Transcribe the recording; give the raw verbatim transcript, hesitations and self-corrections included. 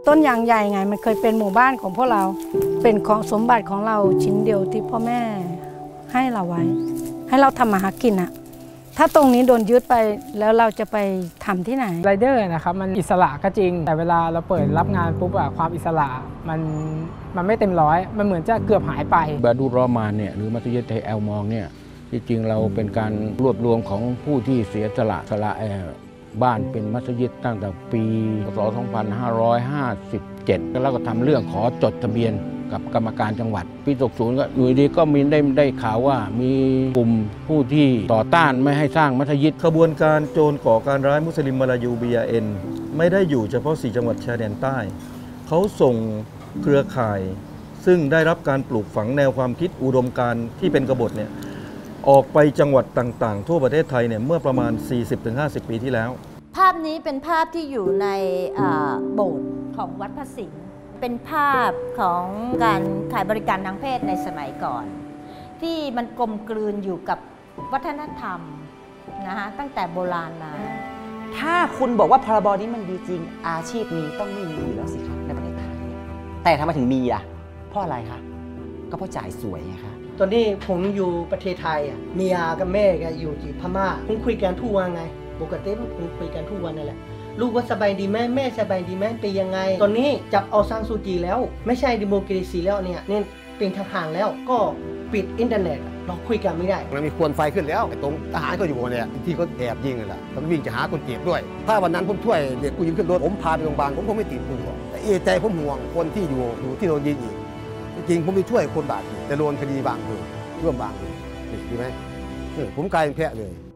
ต้นยางใหญ่ไงมันเคยเป็นหมู่บ้านของพวกเราเป็นของสมบัติของเราชิ้นเดียวที่พ่อแม่ให้เราไว้ให้เราทำมาหากินอะถ้าตรงนี้โดนยึดไปแล้วเราจะไปทำที่ไหนไรเดอร์นะครับมันอิสระก็จริงแต่เวลาเราเปิดรับงานปุ๊บอะความอิสระมันมันไม่เต็มร้อยมันเหมือนจะเกือบหายไปบาดูรอมานเนี่ยหรือมัสยิดไทยแอลมองเนี่ยที่จริงเราเป็นการรวบรวมของผู้ที่เสียสละสละบ้านเป็นมัสยิดตั้งแต่ปีพศสองพันห้าร้อยห้าสิบเจ็ดแล้วก็ทำเรื่องขอจดทะเบียนกับกรรมการจังหวัดปีหกสิบก็อยู่ดีก็มีได้ได้ข่าวว่ามีกลุ่มผู้ที่ต่อต้านไม่ให้สร้างมัสยิดขบวนการโจรก่อการร้ายมุสลิมมาลายู บี อาร์ เอ็น ไม่ได้อยู่เฉพาะสี่จังหวัดชายแดนใต้เขาส่งเครือข่ายซึ่งได้รับการปลูกฝังแนวความคิดอุดมการณ์ที่เป็นกบฏเนี่ยออกไปจังหวัดต่างๆทั่วประเทศไทยเนี่ยเมื่อประมาณ สี่สิบถึงห้าสิบ ปีที่แล้วภาพนี้เป็นภาพที่อยู่ในโบสถ์ของวัดพระสิงห์เป็นภาพของการขายบริการทางเพศในสมัยก่อน ที่มันกลมกลืนอยู่กับวัฒนธรรมนะคะตั้งแต่โบราณมาถ้าคุณบอกว่าพรบนี้มันดีจริงอาชีพนี้ต้องไม่มีแล้วสิครับในประเทศไทยแต่ทำไมถึงมีอ่ะเพราะอะไรคะก็เพราะจ่ายสวยไงคะตอนนี้ผมอยู่ประเทศไทยอ่ะเมียกับแม่ก็อยู่ที่พม่าผมคุยกันทุกวันไงปกติผมคุยกันทุกวันนั่นแหละลูกว่าสบายดีไหมแม่สบายดีไหมเป็นยังไงตอนนี้จับเอาซังซูจีแล้วไม่ใช่ดิโมคราซีแล้วเนี่ยนี่เป็นทหารแล้วก็ปิดอินเทอร์เน็ตเราคุยกันไม่ได้มันมีควันไฟขึ้นแล้วตรงทหารก็อยู่เนี่ยที่เขาแอบยิงกันแหละต้องวิ่งจะหาคนเจ็บด้วยถ้าวันนั้นผมช่วยเด็กผู้หญิงขึ้นรถผมพาไปโรงพยาบาลผมคงไม่ติดคุกหรอกแต่เอใจผมห่วงคนที่อยู่อยู่ที่โดนยิงอีกจริงผมไปช่วยคนบาดเจ็บแต่โดนคดีบางเลยร่วมบางเลยดีไหมผมกลายเป็นแพะเลย